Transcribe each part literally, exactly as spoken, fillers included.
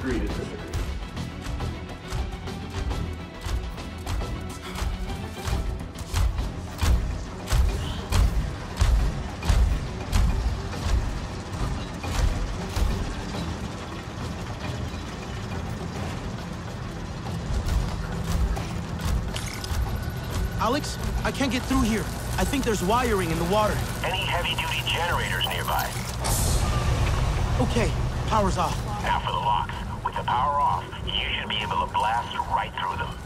agree to disagree. Alex, I can't get through here. I think there's wiring in the water. Any heavy-duty generators nearby? Okay, power's off. Now for the locks. With the power off, you should be able to blast right through them.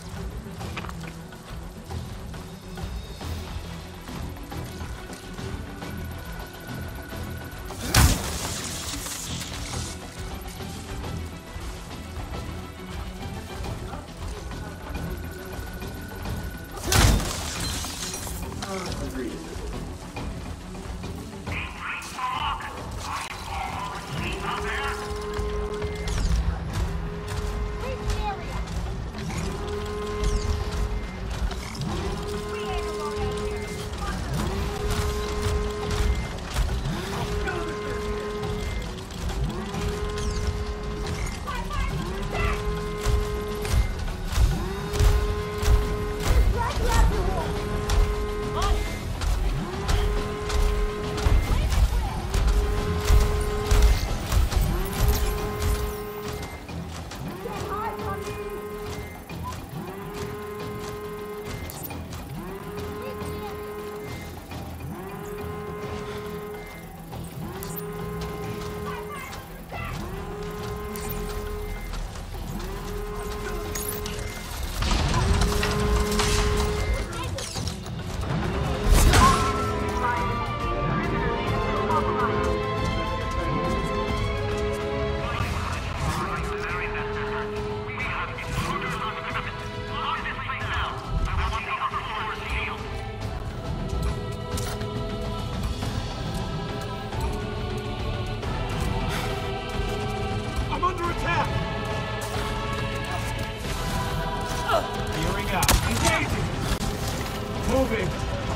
Moving.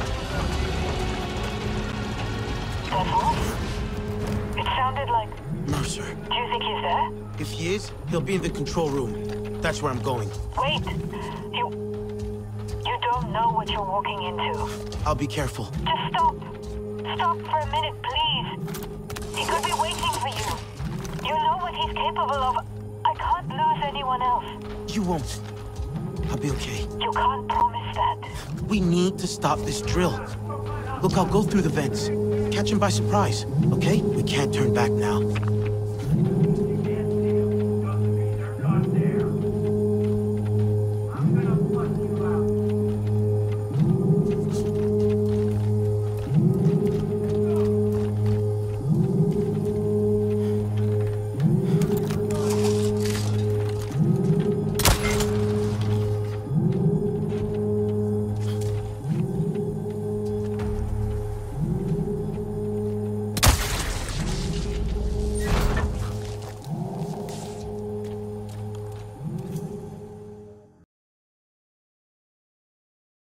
It sounded like... Mercer. Do you think he's there? If he is, he'll be in the control room. That's where I'm going. Wait! You... You don't know what you're walking into. I'll be careful. Just stop. Stop for a minute, please. He could be waiting for you. You know what he's capable of. I can't lose anyone else. You won't. I'll be okay. You can't promise that. We need to stop this drill. Look, I'll go through the vents. Catch him by surprise, okay? We can't turn back now.